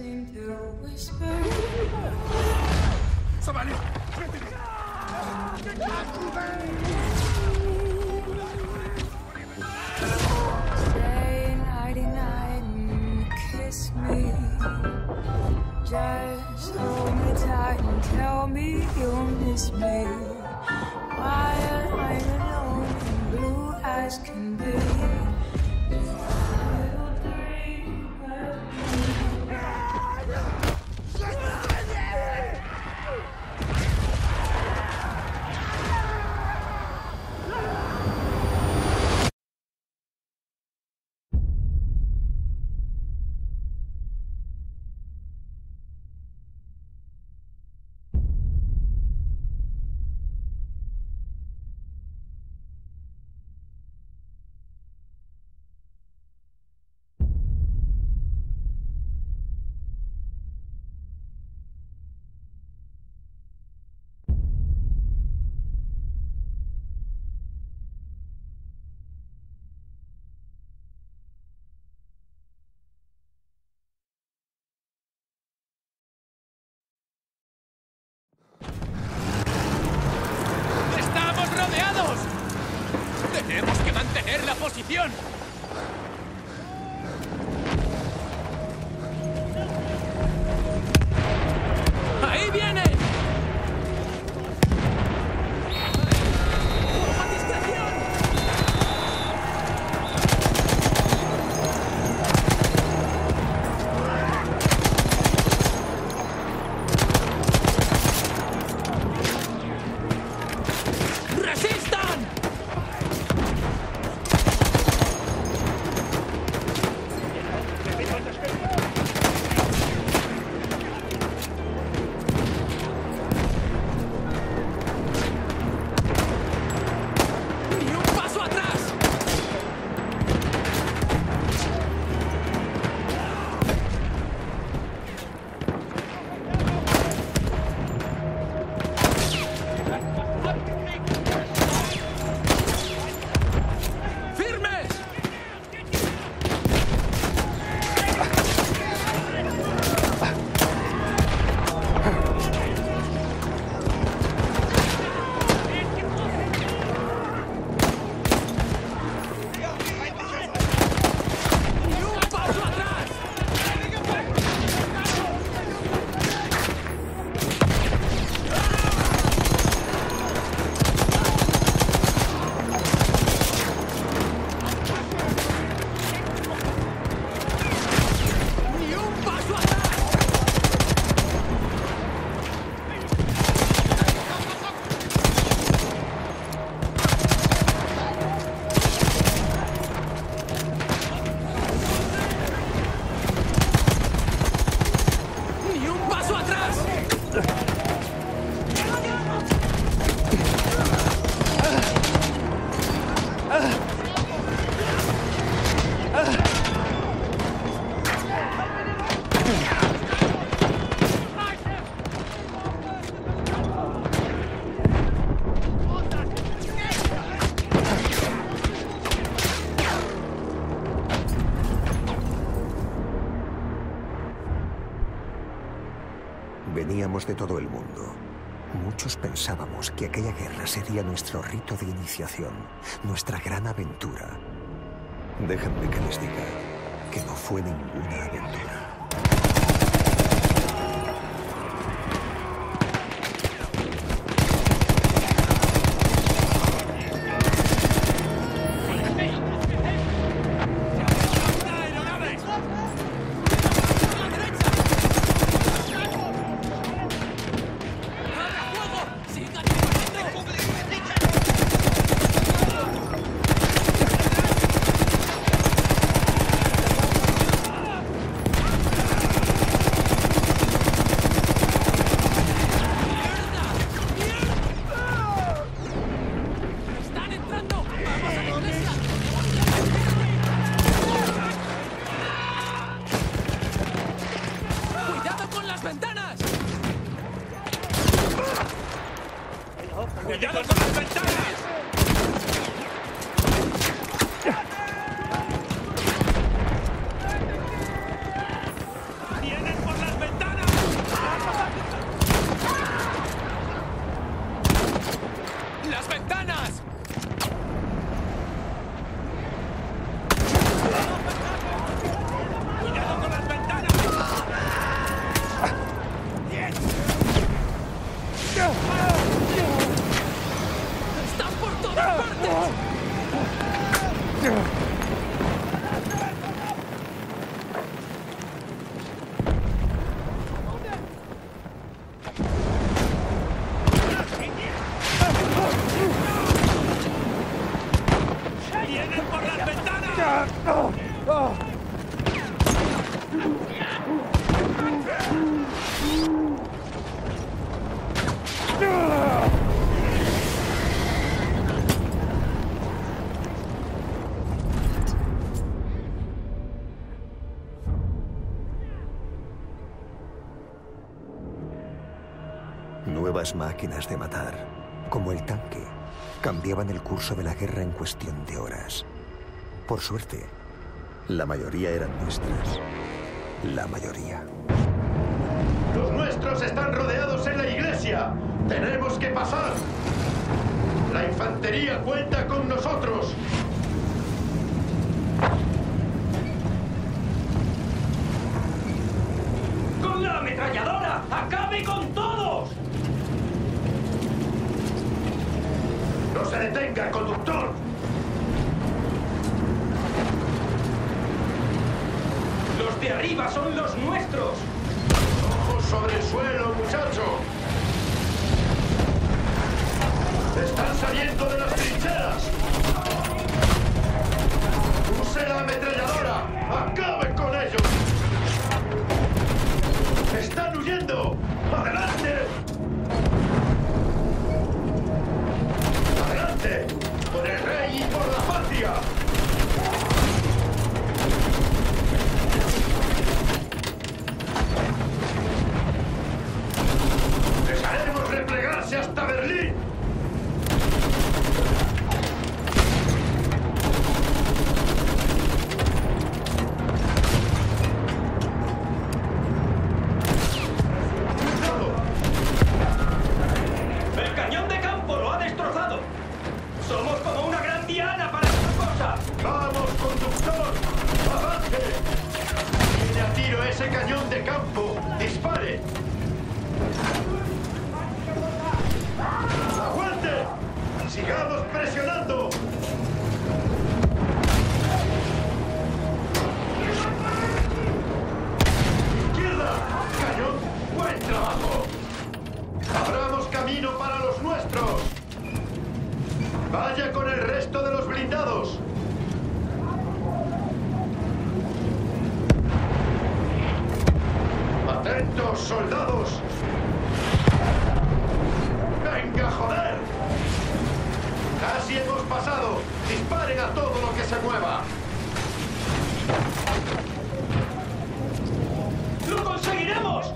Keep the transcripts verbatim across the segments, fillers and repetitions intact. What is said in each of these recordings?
seem to whisper. ¡Savali! Stay nighty night and kiss me. Just hold me tight and tell me you'll miss me. While I'm alone and blue as can be. ¡Tenemos que mantener la posición! ¡Ahí vienen! ¡Toma discreción! ¡Resistan! Veníamos de todo el mundo. Muchos pensábamos que aquella guerra sería nuestro rito de iniciación, nuestra gran aventura. Déjenme que les diga que no fue ninguna aventura. ¡Cuidado con las ventanas! ¡Vienen por la ventanas! ¡Cuidado con las ventanas! ¡Están por todas partes! ¡Vienen por las ventanas! Nuevas máquinas de matar, como el tanque, cambiaban el curso de la guerra en cuestión de horas. Por suerte, la mayoría eran nuestras. La mayoría. ¡Los nuestros están rodeados en la iglesia! ¡Tenemos que pasar! ¡La infantería cuenta con nosotros! ¡Con la ametralladora! ¡Acabe con todos! ¡No se detenga, conductor! ¡Los de arriba son los nuestros! ¡Ojos sobre el suelo, muchacho! ¡Están saliendo de las trincheras! ¡Use la ametralladora! ¡Acabe con ellos! ¡Están huyendo! ¡Adelante! ¡Adelante! ¡Por el rey y por la patria! ¡Les haremos replegarse hasta Berlín! ¡El cañón de campo lo ha destrozado! ¡Somos como una gran diana para esta cosa! ¡Vamos, conductor! ¡Avance! ¡Tiene a tiro ese cañón de campo! ¡Dispare! ¡Aguante! ¡Sigamos presionando! ¡Izquierda! ¡Cañón! ¡Buen trabajo! ¡Abramos camino para los nuestros! ¡Vaya con el resto de los blindados! ¡Atentos, soldados! ¡Venga, joder! ¡Casi hemos pasado! ¡Disparen a todo lo que se mueva! ¡Lo conseguiremos!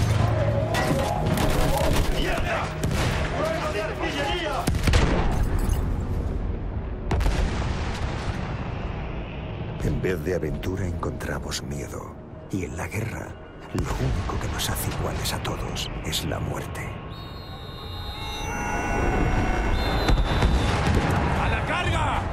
¡Mierda! ¡Fuego de artillería! En vez de aventura encontramos miedo. Y en la guerra, lo único que nos hace iguales a todos es la muerte. ¡A la carga!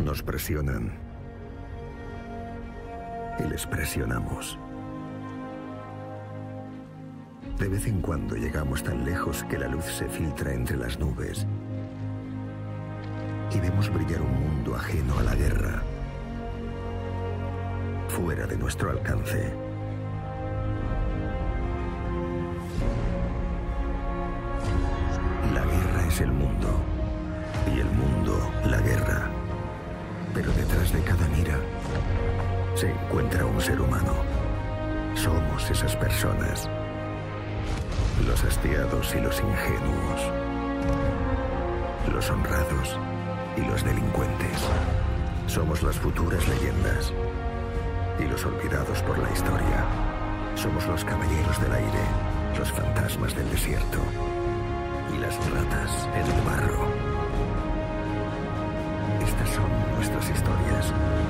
Nos presionan y les presionamos. De vez en cuando llegamos tan lejos que la luz se filtra entre las nubes y vemos brillar un mundo ajeno a la guerra, fuera de nuestro alcance. La guerra es el mundo y el mundo la guerra. Pero detrás de cada mira se encuentra un ser humano. Somos esas personas. Los hastiados y los ingenuos. Los honrados y los delincuentes. Somos las futuras leyendas y los olvidados por la historia. Somos los caballeros del aire, los fantasmas del desierto y las ratas en el barro. Estas son nuestras historias.